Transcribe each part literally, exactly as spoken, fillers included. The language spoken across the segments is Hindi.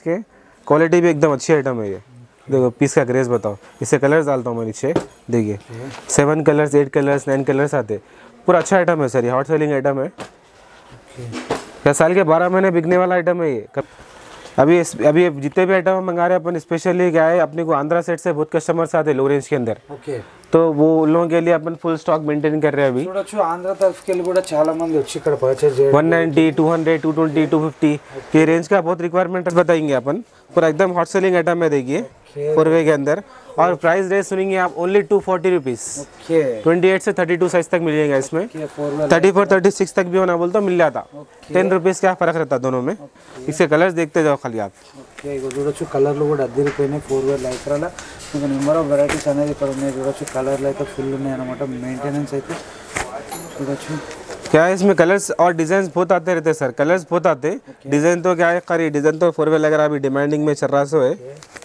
के, क्वालिटी भी एकदम अच्छी आइटम है ये। देखो पीस का ग्रेस बताओ, इससे कलर्स डालता हूँ मैं नीचे, देखिए seven colours, eight colours, nine colours आते, पूरा अच्छा आइटम है सर, ये हॉट सेलिंग आइटम है। क्या साल के बारह महीने बिकने वाला आइटम है ये। अभी इस अभी जितने भी आइटम हम मंगा रहे हैं अपन, स्पेशली क्या है, अपने को आंध्रा सेट से बहुत कस्टमर्स आते हैं लो रेंज के अंदर, ओके, तो वो उन लोगों के लिए अपन फुल स्टॉक मेंटेन कर रहे हैं अभी। చూడొచ్చు ఆంధ్ర తరఫుకి కూడా చాలా మంది వచ్చి ఇక్కడ పర్చేస్ చేయడం one ninety, two hundred, two twenty, two fifty ये रेंज का बहुत रिक्वायरमेंट बताएंगे अपन, पूरा एकदम हॉट सेलिंग आइटम है। देखिए फोर वे के अंदर, और प्राइस रेंज सुनेंगे आप only two forty rupees. Okay, twenty eight से थर्टी टू साइज तक मिल जाएगा इसमें, थर्टी फोर थर्टी सिक्स तक भी होना बोल तो मिल जाता। टेन रुपीज़ का फ़र्क रहता दोनों में। इसके कलर्स देखते जाओ खाली आप। ఓకే, ఇక చూడొచ్చు కలర్లు కూడా అద్దరిపోయినాయి ఫోర్ వేర్ లైక్రాల, ఇంకా నెంబర్ ఆఫ్ వెరైటీస్ అనేది ఇక్కడ ఉన్నాయి చూడొచ్చు, కలర్లు అయితే ఫుల్ ఉన్నాయి అనమాట, మెయింటెనెన్స్ అయితే చూడొచ్చు। क्या है इसमें कलर्स और डिजाइन बहुत आते रहते हैं सर, कलर्स बहुत आते, डिजाइन तो क्या है खरी, डिजाइन तो फोर वेल वगैरह अभी डिमांडिंग में चल रहा सो है।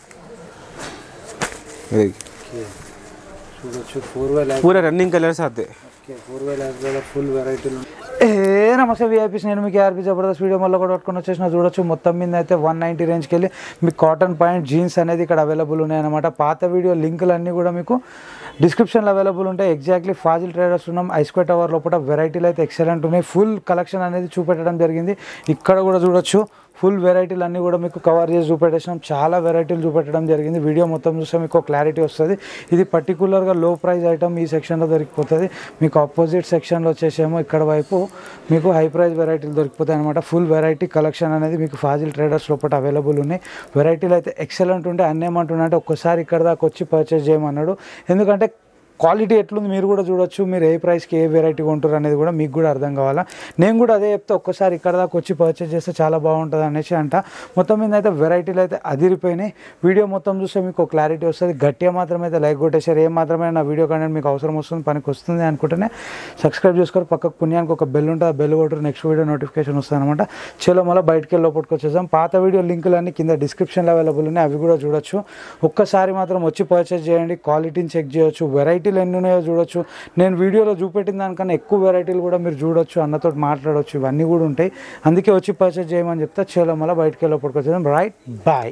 చూడొచ్చు ఫోర్ వేర్ లైక్ पूरे रनिंग कलर्स आते। ఓకే, ఫోర్ వేర్ లైక్రాల ఫుల్ వెరైటీలు। ఏ నమస్తే విఐపీస్, నేను మీకు ఆర్పీ జబర్దస్త్ వీడియో మళ్ళీ కూడా పట్టుకొని వచ్చేసిన చూడొచ్చు। మొత్తం మీద అయితే వన్ నైంటీ రేంజ్కి వెళ్ళి మీకు కాటన్ ప్యాంట్ జీన్స్ అనేది ఇక్కడ అవైలబుల్ ఉన్నాయన్నమాట। పాత వీడియో లింకులు అన్నీ కూడా మీకు డిస్క్రిప్షన్లో అవైలబుల్ ఉంటాయి। ఎగ్జాక్ట్లీ ఫాజిల్ ట్రేడర్స్ ఉన్నాం, ఐస్క్వేర్ టవర్ లోపల వెరైటీలు అయితే ఎక్సలెంట్ ఉన్నాయి, ఫుల్ కలెక్షన్ అనేది చూపెట్టడం జరిగింది। ఇక్కడ కూడా చూడొచ్చు ఫుల్ వెరైటీలు అన్నీ కూడా మీకు కవర్ చేసి చూపెట్టేసినాం, చాలా వెరైటీలు చూపెట్టడం జరిగింది। వీడియో మొత్తం చూస్తే మీకు క్లారిటీ వస్తుంది। ఇది పర్టికులర్గా లో ప్రైస్ ఐటమ్ ఈ సెక్షన్లో దొరికిపోతుంది, మీకు ఆపోజిట్ సెక్షన్లో వచ్చేసేమో ఇక్కడ వైపు మీకు హై ప్రైస్ వెరైటీలు దొరికిపోతాయి అనమాట। ఫుల్ వెరైటీ కలెక్షన్ అనేది మీకు ఫాజిల్ ట్రేడర్స్ లోపల అవైలబుల్ ఉన్నాయి। వెరైటీలు అయితే ఎక్సలెంట్ ఉంటాయి। అన్నీ ఏమంటున్నారంటే ఒక్కసారి ఇక్కడ దాకా వచ్చి పర్చేస్ చేయమన్నాడు, ఎందుకంటే క్వాలిటీ ఎట్లుంది మీరు కూడా చూడొచ్చు, మీరు ఏ ప్రైస్కి ఏ వెరైటీ కొంటారు అనేది కూడా మీకు కూడా అర్థం కావాలా। నేను కూడా అదే చెప్తే ఒక్కసారి ఇక్కడ దాకా వచ్చి పర్చేస్ చేస్తే చాలా బాగుంటుంది అనేసి అంట। మొత్తం మీద అయితే వెరైటీలు అయితే అదిరిపోయినాయి। వీడియో మొత్తం చూస్తే మీకు క్లారిటీ వస్తుంది। గట్టిగా మాత్రం అయితే లైక్ కొట్టేసారు, ఏం మాత్రమే నా వీడియో కంటెంట్ మీకు అవసరం వస్తుంది, పనికి వస్తుంది అనుకుంటేనే సబ్స్క్రైబ్ చేసుకోరు, పక్కకు పుణ్యానికి ఒక బెల్ ఉంటుంది, ఆ బెల్ కొట్టరు, నెక్స్ట్ వీడియో నోటిఫికేషన్ వస్తుంది అనమాట। చలో మళ్ళీ బయటికి వెళ్ళి లోపలికి వచ్చేసాం। పాత వీడియో లింకులు అన్నీ కింద డిస్క్రిప్షన్లో అవైలబుల్ ఉన్నాయి, అవి కూడా చూడొచ్చు। ఒక్కసారి మాత్రం వచ్చి పర్చేస్ చేయండి, క్వాలిటీని చెక్ చేయొచ్చు, వెరైటీలు ఎన్ని ఉన్నాయో చూడొచ్చు। నేను వీడియోలో చూపెట్టిన దానికన్నా ఎక్కువ వెరైటీలు కూడా మీరు చూడొచ్చు, అన్నతో మాట్లాడవచ్చు, ఇవన్నీ కూడా ఉంటాయి, అందుకే వచ్చి పర్చేస్ చేయమని చెప్తా। చలో మళ్ళీ బయటికి వెళ్ళి పడుకొచ్చేద్దాం, రైట్ బాయ్।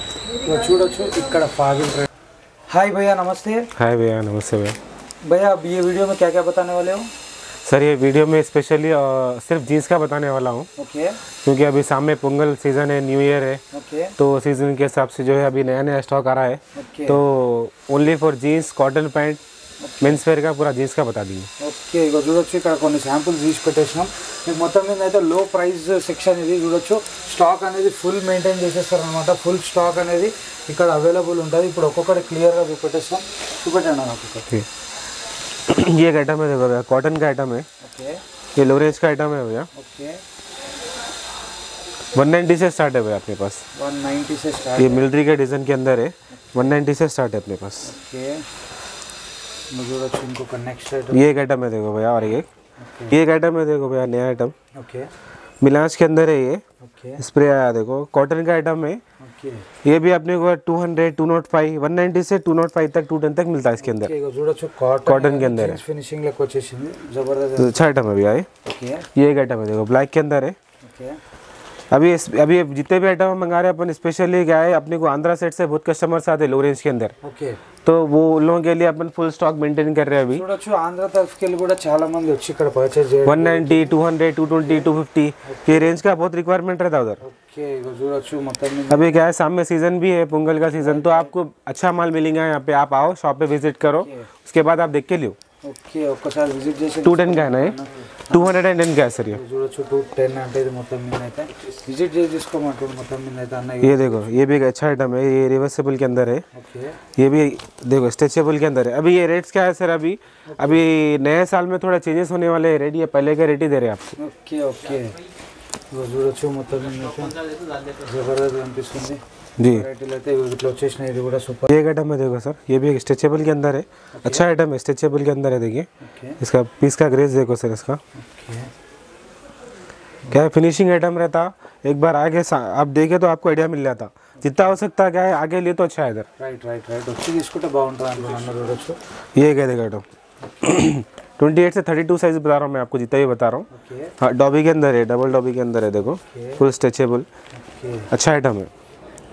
చూడొచ్చు ఇక్కడ ఫాజిల్ ట్రేడ్। హాయ్ भैया नमस्ते। हाय भैया नमस्ते भैया। भैया अब ये वीडियो में क्या क्या बताने वाले हो? सर ये वीडियो में स्पेशली सिर्फ जीन्स का बताने वाला हूँ, ओके, क्योंकि अभी सामने पोंगल सीज़न है, न्यू ईयर है, ओके, तो सीज़न के हिसाब से जो है अभी नया नया स्टॉक आ रहा है, ओके, तो only for jeans, cotton pant, men's wear का पूरा जीन्स का बता दिए। ఓకే, ఇక చూడొచ్చు ఇక్కడ కొన్ని శాంపుల్స్ తీసి పెట్టేసినాం మీకు। మొత్తం మీద అయితే లో ప్రైస్ సెక్షన్ ఇది చూడొచ్చు, స్టాక్ అనేది ఫుల్ మెయింటైన్ చేసేస్తారు అనమాట, ఫుల్ స్టాక్ అనేది ఇక్కడ అవైలబుల్ ఉంటుంది। ఇప్పుడు ఒక్కొక్కటి క్లియర్గా చూపెట్టేస్తాం, చూపెట్టండి నాకు ఒక్కొక్కటి। ये एक आइटम है, देखो भैया कॉटन का आइटम है, ओके, ये लो रेंज का आइटम है भैया, ओके, वन नाइंटी से स्टार्ट है भैया अपने पास, वन नाइंटी से स्टार्ट, ये मिलिट्री के डिज़ाइन के अंदर है, वन नाइंटी से स्टार्ट है अपने पास। ओके, मुझे अच्छा इनको कनेक्ट है, ये एक आइटम है देखो भैया, और एक ये एक आइटम है देखो भैया, नया आइटम, ओके, मिलाज के अंदर है, ये ओके, स्प्रे आया देखो, कॉटन का आइटम है, ओके, ये भी अपने को two hundred, two not five, one ninety से टू नॉट फाइव तक, टू टेन तक मिलता है इसके अंदर। ఇక చూడొచ్చు కాటన్ कॉटन के अंदर है, ఫినిషింగ్ లెక్క వచ్చేసింది, జబర్దస్త్। तो अच्छा आइटम है भैया ये। ఓకే, ये एक आइटम है देखो, ब्लैक के अंदर है। ఓకే, अभी इस अभी जितने भी आइटम हम मंगा रहे हैं अपन, स्पेशली क्या है, अपने को आंध्रा सेट से बहुत कस्टमर्स आते हैं लो रेंज के अंदर, ఓకే, तो वो उन लोगों के लिए अपन फुल स्टॉक मेंटेन कर रहे हैं अभी। చూడొచ్చు ఆంధ్ర తరఫుకి వెళ్ళి కూడా చాలా మంది వచ్చి ఇక్కడ పర్చేస్ చేయడం। One ninety, two hundred, two twenty, two fifty ये रेंज का बहुत रिक्वायरमेंट रहता है उधर। ఓకే, ఇక చూడొచ్చు మొత్తం మీద अभी क्या है, सामने सीजन भी है, पोंगल का सीजन, तो आपको अच्छा माल मिलेगा यहाँ पे। आप आओ शॉप पे विजिट करो, उसके बाद आप देख के लियो। ఓకే, ఒక్కసారి విజిట్ చేసి टू टेन का है ना ये, टू हंड्रेड एंड टेन का है सर ये। చూడొచ్చు టూ టెన్ అంటే ఇది మొత్తం మీద అయితే విజిట్ చేసి తీసుకోమంటాడు మొత్తం మీద అయితే అన్న। ये देखो ये भी एक अच्छा आइटम है, ये रिवर्सेबल के अंदर है, ఓకే, ये भी देखो स्ट्रेचेबल के अंदर है। अभी ये रेट्स क्या है सर, अभी अभी नए साल में थोड़ा चेंजेस होने वाले हैं रेट, ये पहले के रेट ही दे रहे हैं आपको। ఓకే, ఓకే, ఇక చూడొచ్చు మొత్తం మీద అయితే జబర్దస్త్ అనిపిస్తుంది। जी వెరైటీలు అయితే ఇట్లా వచ్చేసినాయి, ఇది కూడా సూపర్। ये एक आइटम है देखो सर, ये भी एक स्ट्रेचेबल के अंदर है, अच्छा आइटम है, स्ट्रेचेबल के अंदर है। देखिए ఓకే, इसका पीस का ग्रेस देखो सर, इसका ఓకే, क्या है, फिनिशिंग आइटम रहता, एक बार आगे सा- आप देखे तो आपको आइडिया मिल जाता, जितना हो सकता है क्या है आगे लिए तो अच्छा है इधर। రైట్ రైట్ రైట్ వచ్చి తీసుకుంటే బాగుంటుంది అనుకున్నాను చూడొచ్చు। ये क्या देखो आइटम ट्वेंटी एट से थर्टी टू साइज बता रहा हूँ मैं आपको, जितना ही बता रहा हूँ। ఓకే, हाँ डॉबी के अंदर है, डबल डॉबी के अंदर है देखो, ओके, फुल स्ट्रेचेबल, ఓకే, अच्छा आइटम है।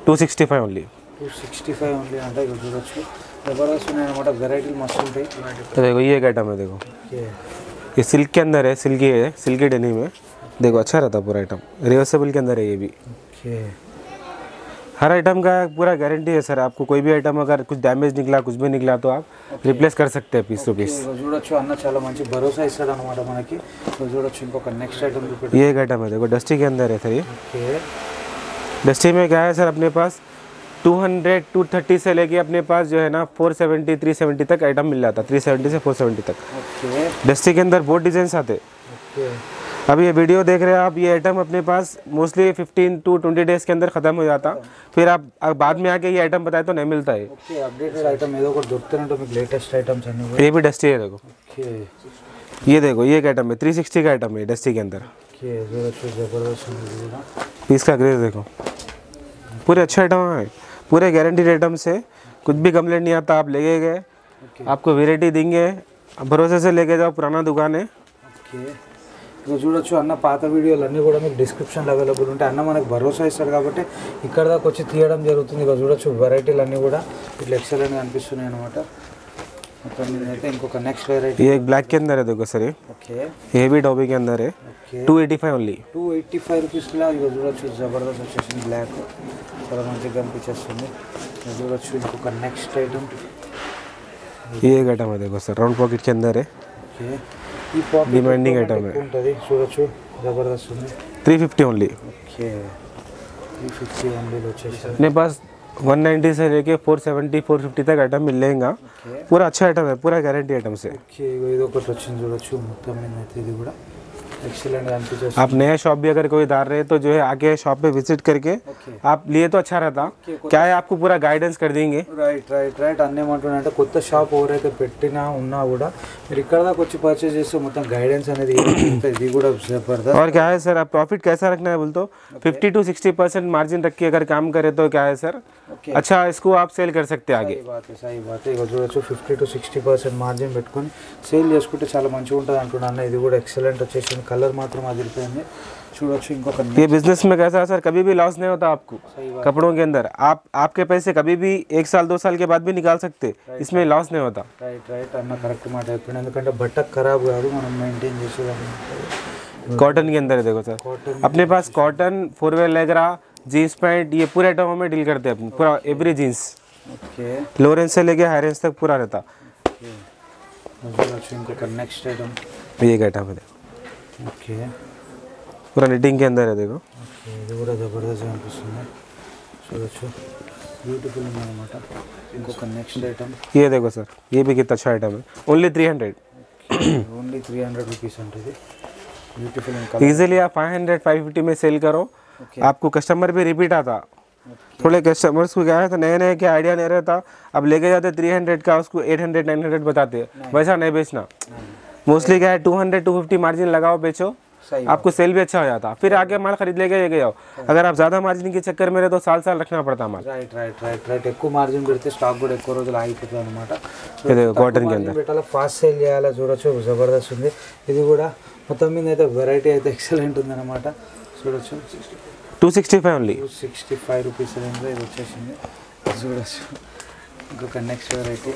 Two sixty five only two sixty five only అంటే ఇక్కడ చూడొచ్చు జబర్दस्त ఉన్నాయి అనమాట వెరైటీలు మస్తు ఉంటాయి देखो ये एक आइटम है देखो ఓకే ये सिल्क के अंदर है सिल्की है सिल्की डेनिम है देखो अच्छा रहता पूरा आइटम रिवर्सेबल के अंदर है ये भी ఓకే हर आइटम का पूरा गारंटी है सर आपको कोई भी आइटम अगर कुछ डैमेज निकला कुछ भी निकला तो आप रिप्लेस कर सकते हैं पीस टू पीस ఇక్కడ చూడొచ్చు అన్న చాలా మంచి భరోసా ఇస్తాడు అనమాట మనకి ఇక్కడ చూడొచ్చు ఇంకొక నెక్స్ట్ ఐటమ్ చూపెట్టు ये एक आइटम है देखो डस्टी के अंदर है सर ये ఓకే डस्टी में क्या है सर अपने पास टू हंड्रेड टू थर्टी से लेके अपने पास जो है ना फोर सेवेंटी थ्री सेवेंटी तक आइटम मिल जाता थ्री सेवेंटी से फोर सेवेंटी तक ఓకే डस्टी के अंदर बहुत डिजाइन आते ఓకే अब ये वीडियो देख रहे हैं आप ये आइटम अपने पास mostly fifteen to twenty days के अंदर ख़त्म हो जाता फिर आप अब बाद में आके ये आइटम बताए तो नहीं मिलता है ఓకే అప్డేటెడ్ ఐటమ్ ఏదో ఒకటి దొరుకుతున్నట్టు మీకు లేటెస్ట్ ఐటమ్స్ అన్ని కూడా ये भी डस्टी है देखो ఓకే ये देखो ये एक आइटम है थ्री सिक्सटी का आइटम है डस्टी के अंदर ఓకే చూడొచ్చు జబర్దస్త్ ఉంది ఇది కూడా पीस का ग्रेस देखो पूरे अच्छे आइटम है पूरे गारंटीड आइटम से कुछ भी कंप्लेंट नहीं आता आप लेके गए आपको वेराइटी देंगे आप भरोसे से लेके जाओ पुराना दुकान है ఓకే ఇక్కడ చూడొచ్చు అన్న పాత వీడియోలు అన్నీ కూడా మీకు డిస్క్రిప్షన్లో అవైలబుల్ ఉంటాయి అన్న మనకు భరోసా ఇస్తాడు కాబట్టి ఇక్కడ దాకా వచ్చి తీయడం జరుగుతుంది ఇక్కడ చూడొచ్చు వెరైటీలు అన్నీ కూడా ఇట్లా ఎక్సలెంట్గా అనిపిస్తున్నాయి అనమాట మొత్తం అయితే ఇంకొక నెక్స్ట్ వెరైటీ ये एक ब्लैक के अंदर है देखो सर ये ఓకే ये भी डॉबी के अंदर है okay two eighty five only two eighty five రూపీస్లో ఇక్కడ చూడొచ్చు జబర్దస్త్ వచ్చేసింది బ్లాక్ చాలా మంచిగా కనిపించేస్తుంది ఇక్కడ చూడొచ్చు ఇంకొక నెక్స్ట్ ఐటమ్ ये एक आइटम है देखो सर राउंड पॉकेट के अंदर है ఓకే ఈ పాకెట్ Demanding item है। ఉంటుంది చూడొచ్చు జబర్దస్త్ ఉంది three fifty only okay three fifty ఓన్లీలో వచ్చేసి अपने पास वन नाइन्टी से लेके फोर सेवेंटी फोर फिफ्टी तक आइटम मिल लेगा पूरा अच्छा आइटम है पूरा गारंटी आइटम से ఓకే ఇగో ఇది ఒకటి వచ్చింది చూడొచ్చు మొత్తం మీద అయితే ఇది కూడా ఎక్సలెంట్ అనిపించేస్తుంది आप नया शॉप भी अगर कोई दार रहे तो जो है आके शॉप पे विजिट करके ఓకే आप लिए तो अच्छा रहता क्या है आपको पूरा गाइडेंस कर देंगे రైట్ రైట్ రైట్ అన్నీ ఏమంటున్నా అంటే కొత్త షాప్ ఎవరైతే పెట్టినా ఉన్నా కూడా మీరు ఇక్కడ దాకా వచ్చి పర్చేస్ చేస్తే మొత్తం గైడెన్స్ అనేది ఉంటుంది. ఇది కూడా జబర్దస్త్ और क्या है सर आप प्रॉफिट कैसा रखना है बोल तो fifty to sixty percent margin रख के अगर काम करे तो क्या है सर ఓకే अच्छा इसको आप सेल कर सकते हैं आगे సही బాత్ సही బాత్ ఇక చూడొచ్చు fifty to sixty percent margin పెట్టుకొని సేల్ చేసుకుంటే చాలా మంచిగా ఉంటుంది అంటున్నాను. ఇది కూడా ఎక్సలెంట్ వచ్చేసింది కలర్ మాత్రం అదిరిపోయింది చూడొచ్చు ఇంకొక ये बिजनेस में कैसा है सर कभी भी लॉस नहीं होता आपको सही बात कपड़ों के अंदर आप आपके पैसे कभी भी एक साल दो साल के बाद भी निकाल सकते इसमें लॉस नहीं होता రైట్ రైట్ అన్న కరెక్ట్ మాట చెప్పిండు ఎందుకంటే బట్ట ఖరాబ్ కాదు మనం మెయింటైన్ చేసేదాన్ని कॉटन के अंदर है देखो सर కాటన్ अपने पास कॉटन फोरवेल लेगरा जीन्स पैंट ये पूरे आइटमों में डील करते हैं अपन पूरा every jeans okay low range से लेके हाई रेंज तक पूरा रहता చూడొచ్చు ఇంకొక నెక్స్ట్ ఐటమ్ ये एक आइटम है देखो ఓకే पूरा निटिंग के अंदर है देखो ఓకే ఇది కూడా జబర్దస్త్ అనిపిస్తుంది చూడొచ్చు బ్యూటిఫుల్ ఉందన్నమాట. ఇంకొక నెక్స్ట్ ఐటమ్ ये देखो सर ये भी कितना अच्छा आइटम है only three hundred only three hundred rupees ఉంటుంది బ్యూటిఫుల్ ఇంకా इजीली आप फाइव हंड्रेड फाइव फिफ्टी में सेल करो आपको कस्टमर भी रिपीट आता थोड़े कस्टमर्स को क्या है तो नए नए क्या आइडिया नहीं रहता अब लेके जाते थ्री हंड्रेड का उसको एट हंड्रेड नाइन हंड्रेड बताते वैसा नहीं बेचना मोस्टली क्या है two hundred two fifty margin लगाओ बेचो सही आपको सेल भी अच्छा हो जाता फिर आगे माल खरीद लेके लेके जाओ अगर आप ज़्यादा मार्जिन के चक्कर में रहे तो साल साल रखना पड़ता माल రైట్ రైట్ రైట్ రైట్ ఎక్కువ మార్జిన్ పెడితే స్టాక్ కూడా ఎక్కువ రోజులు ఆగిపోతుంది అనమాట. ये देखो कॉटन के अंदर పెట్టాలి ఫాస్ట్ సేల్ చేయాలి చూడొచ్చు జబర్దస్త్ ఉంది. ఇది కూడా మొత్తం మీద అయితే వెరైటీ అయితే ఎక్సలెంట్ ఉంది అనమాట. చూడొచ్చు two sixty five only two sixty five rupees రేంజ్లో ఇది వచ్చేసింది చూడొచ్చు. ఇంకొక నెక్స్ట్ వెరైటీ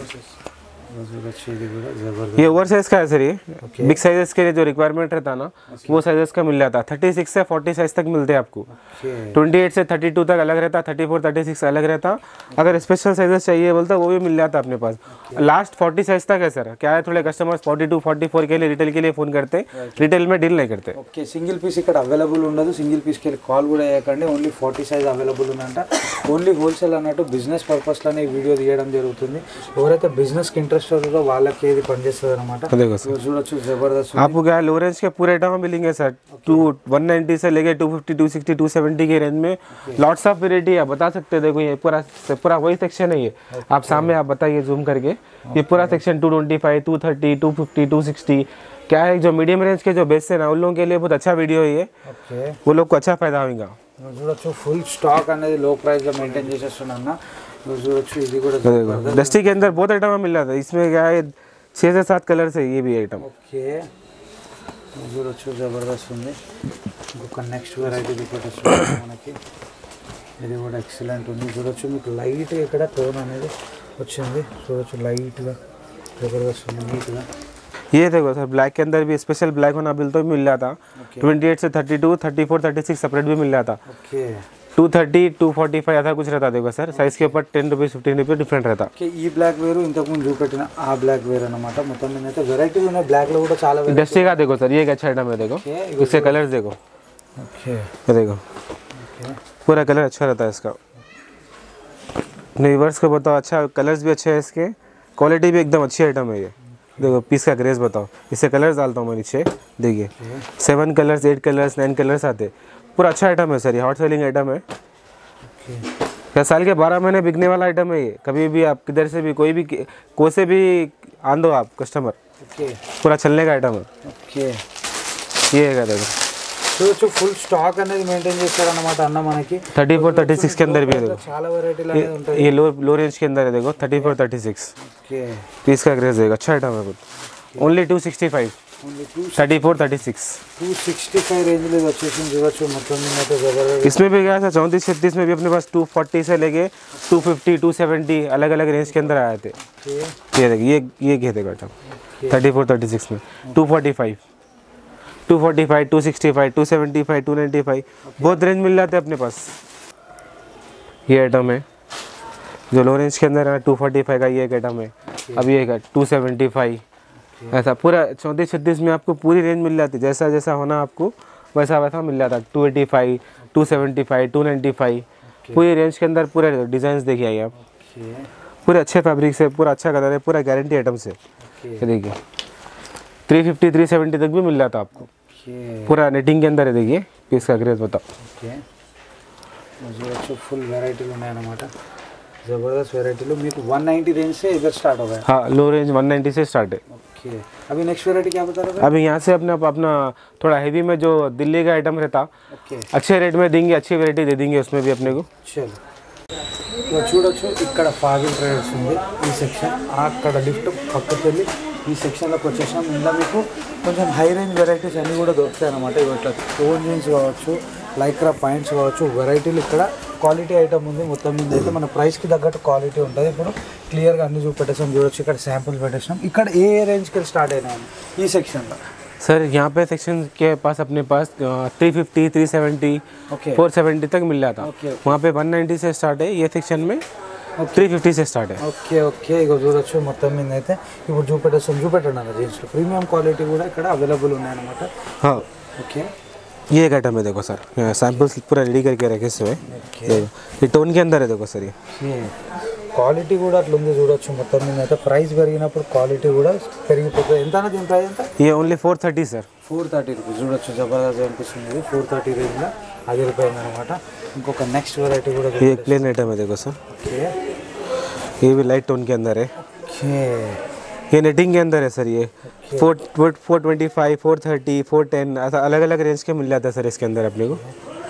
చూడొచ్చు ఇది కూడా జబర్దస్త్. ये ओवर साइज का है सर ये बिग साइजेस के लिए जो रिक्वायरमेंट रहता ना वो साइजेस का मिल जाता थर्टी सिक्स से फोर्टी साइज तक मिलते हैं आपको ఓకే ट्वेंटी एट से थर्टी टू तक अलग रहता थर्टी फोर थर्टी सिक्स अलग रहता अगर स्पेशल साइजेस चाहिए बोलता वो भी मिल जाता अपने पास लास्ट फोर्टी साइज तक है सर क्या है थोड़े customers forty two forty four के लिए रिटेल के लिए फ़ोन करते रिटेल में डील नहीं करते ఓకే సింగిల్ పీస్ ఇక్కడ అవైలబుల్ ఉండదు. సింగిల్ పీస్కి వెళ్ళి కాల్ కూడా చేయకండి. ఓన్లీ ఫార్టీ సైజ్ అవైలబుల్ ఉందంట. ఓన్లీ హోల్సేల్ అన్నట్టు బిజినెస్ పర్పస్లోనే ఈ వీడియో తీయడం జరుగుతుంది. ఎవరైతే బిజినెస్కి ఇంట్రెస్ట్ ఉందో వాళ్ళకి ఇది పనిచేస్తుంది అనమాట. देखो सर చూడొచ్చు జబర్దస్త్ आपको क्या है लो रेंज के पूरे आइटम मिलेंगे सर टू वन नाइन्टी से लेके two fifty to sixty two seventy के रेंज में लॉट्स ऑफ वेराइटी है बता सकते हैं. देखो ये पूरा पूरा वही सेक्शन है ये आप सामने आप बताइए जूम करके ये पूरा section two twenty five two thirty two fifty to sixty क्या है जो मीडियम रेंज के जो बेचते हैं ना उन लोगों के लिए बहुत अच्छा वीडियो है ये ఓకే वो लोग को अच्छा फायदा होगा. చూడొచ్చు ఫుల్ స్టాక్ అనేది లో ప్రైస్లో మెయింటైన్ చేసేస్తున్నా. చూడొచ్చు ఇది కూడా डस्टी के अंदर बहुत आइटम मिल जाता है इसमें क्या है छः से सात कलर से ये भी आइटम ఓకే చూడొచ్చు జబర్దస్త్ ఉంది. ఇంకొక నెక్స్ట్ వెరైటీ చూపెట్టేస్తుంది మనకి. ఇది కూడా ఎక్సలెంట్ ఉంది చూడొచ్చు మీకు లైట్ ఇక్కడ టోన్ అనేది వచ్చింది చూడొచ్చు లైట్గా జబర్దస్త్ ఉంది నీట్గా ये देखो सर ब्लैक के अंदर भी स्पेशल ब्लैक होना बिल तो मिल जाता ट्वेंटी एट से thirty two thirty four thirty six separate भी मिल जाता okay two thirty two forty five ऐसा कुछ रहता देखो सर साइज के ऊपर ten rupees fifteen rupees different रहता ఓకే ఈ బ్లాక్ వేరు ఇంతకుముందు చూపెట్టిన ఆ బ్లాక్ వేరు అన్నమాట మొత్తం మీద అయితే వెరైటీలు ఉన్నాయి బ్లాక్లో కూడా చాలా వెరైటీ इंडस्ट्री का देखो सर ये एक अच्छा आइटम है देखो इसके कलर्स देखो ఓకే ये देखो पूरा कलर अच्छा रहता है इसका व्यूअर्स को बताओ अच्छा कलर्स भी अच्छे हैं इसके क्वालिटी भी एकदम अच्छी आइटम है ये देखो पीस का ग्रेस बताओ इससे कलर्स डालता हूँ मैं नीचे देखिए seven colours eight colours nine colours आते पूरा अच्छा आइटम है सर ये हॉट सेलिंग आइटम है क्या साल के बारह महीने बिकने वाला आइटम है ये कभी भी आप किधर से भी कोई भी कोई से भी आन दो आप कस्टमर ఓకే पूरा चलने का आइटम है ఓకే ये है देखो చూడొచ్చు ఫుల్ స్టాక్ అనేది మెయింటైన్ చేస్తారన్నమాట అన్న మనకి थर्टी फोर थर्टी सिक्स के अंदर भी है देखो చాలా వెరైటీలు అనేది ఉంటాయి ये लो लो रेंज के अंदर है देखो thirty four thirty six okay piece का ग्रेस देगा अच्छा आइटम है कुछ only two sixty five only two thirty four thirty six two sixty five రేంజ్లో ఇది వచ్చేసింది చూడొచ్చు మొత్తం మీద అయితే జబర్దస్త్ इसमें भी गया था चौंतीस छत्तीस में भी अपने पास टू फोर्टी से लेके टू फिफ्टी टू सेवेंटी अलग अलग रेंज के अंदर आए थे ఓకే ये देखिए ये ये घे देगा item thirty four thirty six में two forty five two forty five two sixty five two seventy five two ninety five बहुत रेंज मिल जाते हैं अपने पास ये आइटम है जो लो रेंज के अंदर है टू फोर्टी फाइव का ये एक आइटम है अब ये है टू सेवेंटी फाइव ऐसा पूरा चौंतीस छत्तीस में आपको पूरी रेंज मिल जाती है जैसा जैसा होना आपको वैसा वैसा मिल जाता है two eighty five two seventy five two ninety five पूरी रेंज के अंदर पूरे डिज़ाइन देखिए आइए आप ఓకే पूरे अच्छे फैब्रिक से पूरा अच्छा कलर है पूरा गारंटी आइटम से ये देखिए थ्री फिफ्टी थ्री सेवेंटी तक भी मिल जाता है आपको ఓకే पूरा नेटिंग के अंदर है देखिए पीस का ग्रेस बताओ ఓకే చూడొచ్చు ఫుల్ వెరైటీలు ఉన్నాయన్నమాట జబర్దస్త్ వెరైటీలు మీకు वन नाइन्टी रेंज से इधर स्टार्ट हो गया हाँ लो रेंज वन नाइन्टी से स्टार्ट है ओके अभी नेक्स्ट वेराइटी क्या बता रहे थे अभी यहाँ से अपना अपना थोड़ा हैवी में जो दिल्ली का आइटम रहता ओके अच्छे रेट में देंगे अच्छी वैरायटी दे देंगे उसमें भी अपने को చలో ఇక్కడ చూడొచ్చు ఇక్కడ ఫాగిల్ ట్రేడర్స్ ఉంది ఈ సెక్షన్ అక్కడ లిఫ్ట్ పక్కకి వెళ్ళి ఈ సెక్షన్లోకి వచ్చేసాం ఇందులో మీకు కొంచెం హై రేంజ్ వెరైటీస్ అన్నీ కూడా దొరుకుతాయి అన్నమాట ఇవి ఇట్లా టోన్ జీన్స్ కావచ్చు లైక్రా పాయింట్స్ కావచ్చు వెరైటీలు ఇక్కడ క్వాలిటీ ఐటమ్ ఉంది మొత్తం మీద అయితే మన ప్రైస్కి తగ్గట్టు క్వాలిటీ ఉంటుంది ఇప్పుడు క్లియర్గా అన్ని చూపెట్టేసాం చూడొచ్చు ఇక్కడ శాంపుల్స్ పెట్టేసాం ఇక్కడ ఏ ఏ రేంజ్కి వెళ్ళి స్టార్ట్ అయినాయి ఈ సెక్షన్లో सर यहाँ पे सेक्शन के पास अपने पास three fifty three seventy okay four seventy तक मिल जाता ఓకే वहाँ पे वन नाइन्टी से स्टार्ट है ये सेक्शन में थ्री फिफ्टी से स्टार्ट है ఓకే ఓకే ఇక చూడొచ్చు మొత్తం మీద అయితే ఇప్పుడు చూపెట్టేస్తాం చూపెట్టండి అన్న జీన్స్లో ప్రీమియం క్వాలిటీ కూడా ఇక్కడ అవైలబుల్ ఉన్నాయన్నమాట हाँ ఓకే ये एक आइटम है देखो सर सैम्पल्स पूरा रेडी करके रखे हुए देखो ये टोन के अंदर है देखो सर ये క్వాలిటీ కూడా అట్లా ఉంది చూడొచ్చు మొత్తం మీద అయితే ప్రైస్ పెరిగినప్పుడు క్వాలిటీ కూడా పెరిగిపోతుంది ఎంత అన్న దీని ప్రైస్ ఎంత ये only four thirty sir four thirty rupees చూడొచ్చు జబర్దస్త్ అనిపిస్తుంది ఫోర్ థర్టీ రేంజ్లో అది రూపాయలు అనమాట ఇంకొక నెక్స్ట్ వెరైటీ కూడా ये एक प्लेन आइटम है देखो सर ఓకే ये भी लाइट टोन के अंदर है ఓకే ये नेटिंग के अंदर है सर ये four four four twenty five four thirty four ten ऐसा अलग अलग रेंज के मिल जाता है सर इसके अंदर अपने को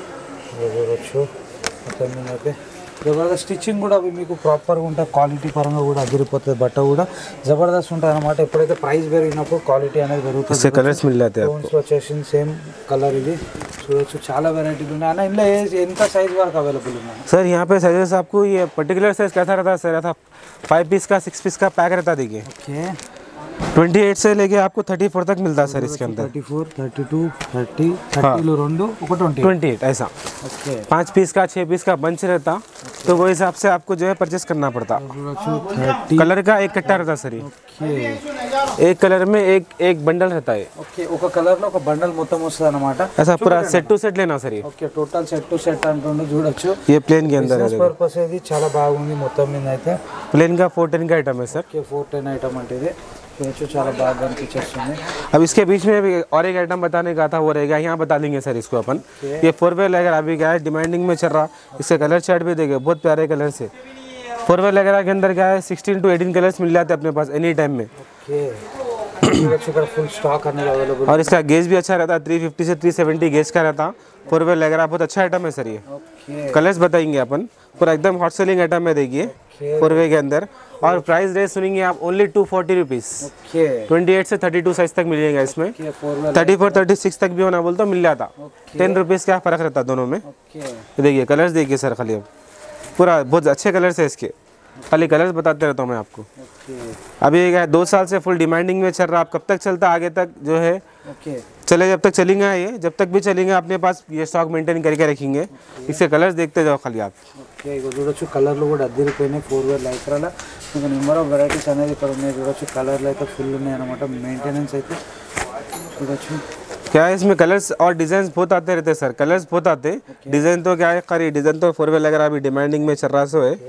చూడొచ్చు మొత్తం మీద అయితే జబర్దస్త్ స్టిచ్చింగ్ కూడా అవి మీకు ప్రాపర్గా ఉంటాయి క్వాలిటీ పరంగా కూడా అదిరిపోతుంది బట్ట కూడా జబర్దస్త్ ఉంటుంది అనమాట ఎప్పుడైతే ప్రైస్ పెరిగినప్పుడు క్వాలిటీ అనేది పెరుగుతుంది इससे कलर्स मिल जाते हैं టోన్స్ వచ్చేసింది సేమ్ కలర్ ఇది చూడొచ్చు చాలా వెరైటీలు ఉన్నాయి అన్న ఇందులో ఏ ఎంత సైజ్ వరకు అవైలబుల్ ఉన్నాయి सर यहाँ पे साइजेस आपको ये पर्टिकुलर साइज कैसा रहता है सर ऐसा फाइव पीस का सिक्स पीस का पैक रहता है देखिए ఓకే ट्वेंटी एट से लेके आपको थर्टी फोर तक मिलता है सर इसके अंदर thirty four thirty two thirty థర్టీలో రెండు ఒక ట్వంటీ ट्वेंटी एट ऐसा ఓకే पाँच पीस का छः पीस का बंच रहता तो वो हिसाब से आपको जो है परचेस करना पड़ता చూడొచ్చు థర్టీ कलर का एक कट्टा रहता सर ये ఓకే एक कलर में एक एक बंडल रहता है ఓకే ఒక కలర్లో ఒక బండల్ మొత్తం వస్తుంది అనమాట ऐसा पूरा सेट टू सेट लेना सर ये okay total set to set అంటుండే చూడొచ్చు ये प्लेन के अंदर है బిజినెస్ పర్పస్ ఇది చాలా బాగుంది మొత్తం మీద అయితే प्लेन का फोर टेन का आइटम है sir okay four ten item అంటే ఇది చూడొచ్చు చాలా బాగా అనిపించేస్తుంది अब इसके बीच में भी और एक आइटम बताने का था वो रहेगा यहाँ बता देंगे सर इसको अपन ये फोर व्हील अगर अभी क्या है डिमांडिंग में चल रहा इसके कलर चार्ट भी देंगे बहुत प्यारे कलर से फोर व्हील वगैरह के अंदर क्या है सिक्सटीन टू एटीन कलर्स मिल जाते हैं अपने पास एनी टाइम में ఓకే చూడొచ్చు ఇక్కడ ఫుల్ స్టాక్ అనేది అవైలబుల్ और इसका गेज भी अच्छा रहता है थ्री फिफ्टी से थ्री सेवेंटी गेज का रहता फोर व्हील वगैरह बहुत अच्छा आइटम है सर ये ఓకే कलर्स बताएंगे अपन पूरा एकदम हॉट सेलिंग आइटम है देखिए फोर वे के अंदर और प्राइस रेट सुनेंगे आप only two forty rupees. Okay twenty eight से थर्टी टू साइज तक मिल जाएगा इसमें। Okay four wheel thirty four thirty six तक भी होना बोलता मिल जाता। ओके टेन रुपीज़ का फ़र्क रहता दोनों में। ओके ये देखिए कलर्स देखिए सर, खाली अब पूरा बहुत अच्छे कलर्स है इसके, खाली कलर्स बताते रहता हूँ मैं आपको। ओके अभी ये क्या है, दो साल से फुल डिमांडिंग में चल रहा है। आप कब तक चलता आगे तक जो है ओके चले, जब तक चलेंगे ये, जब तक भी चलेंगे अपने पास ये स्टॉक मेंटेन करके रखेंगे। इसके कलर्स देखते जाओ खाली आप। ఓకే ఇక చూడొచ్చు కలర్లు కూడా అద్దరిపోయినాయి ఫోర్ వీల్ లైక్రాల ఇంకా నెంబర్ ఆఫ్ వెరైటీస్ అనేది ఇక్కడ ఉన్నాయి చూడొచ్చు కలర్లు అయితే ఫుల్ ఉన్నాయి అనమాట మెయింటెనెన్స్ అయితే చూడొచ్చు क्या है इसमें कलर्स और डिजाइन बहुत आते रहते हैं सर, कलर्स बहुत आते हैं। डिजाइन तो क्या है खरी, डिजाइन तो फोर व्हील अगर अभी डिमांडिंग में चल रहा सो है।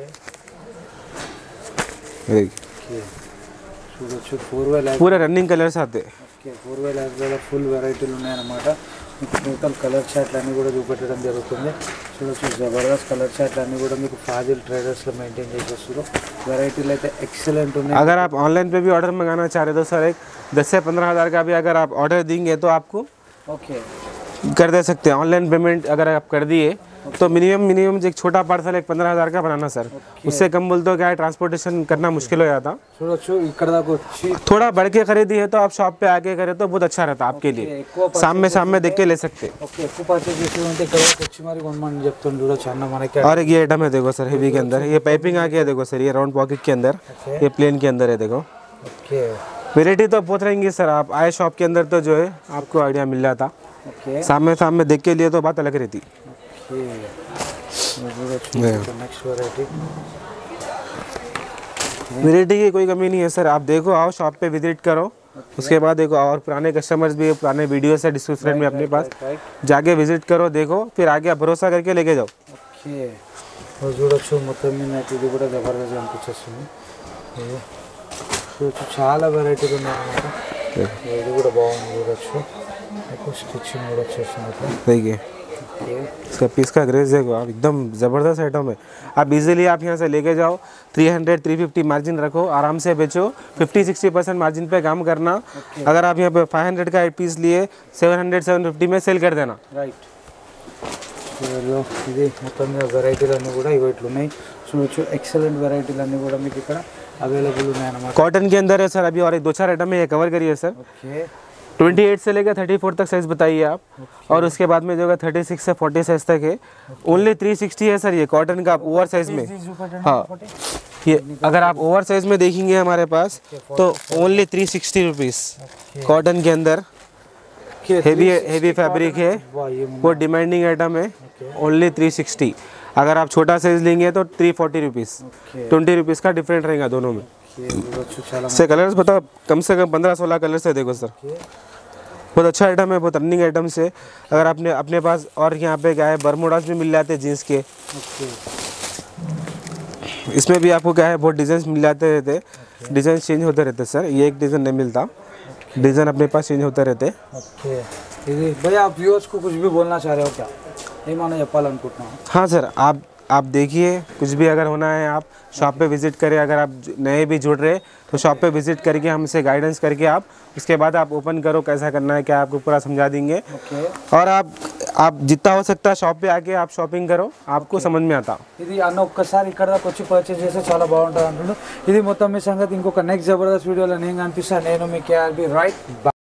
देखिए చూడొచ్చు ఫోర్ వీల్ पूरे रनिंग कलर्स आते हैं। ఓకే ఫోర్ వీల్ యాజ్లో ఫుల్ వెరైటీలు ఉన్నాయన్నమాట మీకు టోటల్ కలర్ చార్ట్లు అన్నీ కూడా చూపెట్టడం జరుగుతుంది చూడొచ్చు జబర్దస్త్ కలర్ చార్ట్లు అన్నీ కూడా మీకు ఫాజిల్ ట్రేడర్స్లో మెయింటైన్ చేసేస్తారు వెరైటీలు అయితే ఎక్సలెంట్ ఉన్నాయి अगर आप ऑनलाइन पे भी ऑर्डर मंगाना चाह रहे हो तो सर एक दस से पंद्रह हज़ार का भी अगर आप ऑर्डर देंगे तो आपको ఓకే कर दे सकते हैं। ऑनलाइन पेमेंट अगर आप कर दिए तो मिनिमम मिनिमम एक छोटा पार्सल एक पंद्रह हज़ार का बनाना सर, उससे कम बोल तो क्या है ट्रांसपोर्टेशन करना मुश्किल हो जाता। చూడొచ్చు ఇక్కడ దాకా వచ్చి थोड़ा बढ़ के खरीदी है तो आप शॉप पे आके करें तो बहुत अच्छा रहता आपके लिए, ఎక్కువ सामने सामने देख के ले सकते। ఓకే ఎక్కువ పర్చేస్ చేసి ఉంటే ఇక్కడ దాకా వచ్చి మరి కొనమని చెప్తాను చూడొచ్చు అన్న మనకి और एक ये आइटम है देखो सर, हेवी के अंदर ये पाइपिंग आ गया देखो सर, ये राउंड पॉकेट के अंदर, ये प्लेन के अंदर है देखो। ఓకే वेराइटी तो बहुत रहेंगी सर, आप आए शॉप के अंदर तो जो है आपको आइडिया मिल जाता। ఓకే सामने सामने देख के लिए तो बात अलग रहती। ఓకే చూడొచ్చు నెక్స్ట్ వెరైటీ वेराइटी की कोई कमी नहीं है सर, आप देखो आओ शॉप पे विजिट करो, उसके बाद देखो और पुराने कस्टमर्स भी पुराने वीडियोस है डिस्क्रिप्शन में अपने पास, जाके विजिट करो देखो, फिर आगे आप भरोसा करके लेके जाओ। ఓకే ఇప్పుడు చూడొచ్చు మొత్తం మీద అయితే ఇది కూడా జబర్దస్త్ అనిపించేస్తుంది ఇది చూడొచ్చు చాలా వెరైటీలు ఉన్నాయన్నమాట ఇది కూడా బాగుంది చూడొచ్చు ఎక్కువ స్టిచ్చింగ్ కూడా వచ్చేసింది ఇట్లా देखिए ఓకే इसका पीस का ग्रेस देखो आप, एकदम ज़बरदस्त आइटम है। आप इजीली आप यहाँ से लेके जाओ, three hundred three fifty margin रखो, आराम से बेचो, फिफ्टी सिक्सटी परसेंट मार्जिन पे काम करना। अगर आप यहाँ पे फाइव हंड्रेड का एक पीस लिए सेवन हंड्रेड सेवन फिफ्टी में सेल कर देना। రైట్ ఇది మొత్తం మీద వెరైటీలు అన్నీ కూడా ఇవి ఇట్లున్నాయి చూడొచ్చు ఎక్సలెంట్ వెరైటీలు అన్నీ కూడా మీకు ఇక్కడ అవైలబుల్ ఉన్నాయన్నమాట कॉटन के अंदर है सर अभी, और एक दो चार आइटम है ये कवर करिए सर। ఓకే ट्वेंटी एट से लेकर थर्टी फोर तक साइज़ बताइए आप, और उसके बाद में जो है थर्टी सिक्स से फोर्टी साइज़ तक है। ओनली थ्री सिक्सटी है सर ये कॉटन का ओवर साइज़ में। हाँ ये अगर आप ओवर साइज़ में देखेंगे हमारे पास तो only three sixty rupees cotton के अंदर, हेवी हेवी फैब्रिक है, वाह ये वो डिमांडिंग आइटम है। Only three sixty. अगर आप छोटा साइज़ लेंगे तो three forty rupees, twenty rupees का डिफरेंट रहेगा दोनों में। చూడొచ్చు చాలా से कलर्स बताओ, कम से कम पंद्रह सोलह कलर्स है देखो सर, बहुत अच्छा आइटम है, बहुत रनिंग आइटम से। अगर आपने अपने पास और यहाँ पे क्या है बरमूडास भी मिल जाते हैं जीन्स के, ఓకే इसमें भी आपको क्या है बहुत डिज़ाइन मिल जाते रहते, डिज़ाइन चेंज होते रहते सर, ये एक डिज़ाइन नहीं मिलता, डिज़ाइन अपने पास चेंज होते रहते। ఓకే ఇది भैया आप व्यूअर्स को कुछ भी बोलना चाह रहे हो क्या ఏమన్నా చెప్పాలనుకుంటున్నాను हाँ सर आप आप देखिए, कुछ भी अगर होना है आप शॉप पे विज़िट करें, अगर आप ज- नए भी जुड़ रहे तो शॉप पे विज़िट करके हमसे गाइडेंस करके आप उसके बाद आप ओपन करो, कैसा करना है क्या आपको पूरा समझा देंगे। ఓకే और आप आप जितना हो सकता है शॉप पे आके आप शॉपिंग करो, आपको समझ में आता। ఇది అన్న ఒక్కసారి ఇక్కడ దాకా వచ్చి పర్చేస్ చేస్తే చాలా బాగుంటుంది అంటున్నాడు ఇది మొత్తం మీ సంగతి ఇంకొక నెక్స్ట్ జబర్దస్త్ వీడియోలో నేను కనిపిస్తాను నేను మీ కేఆర్బి రైట్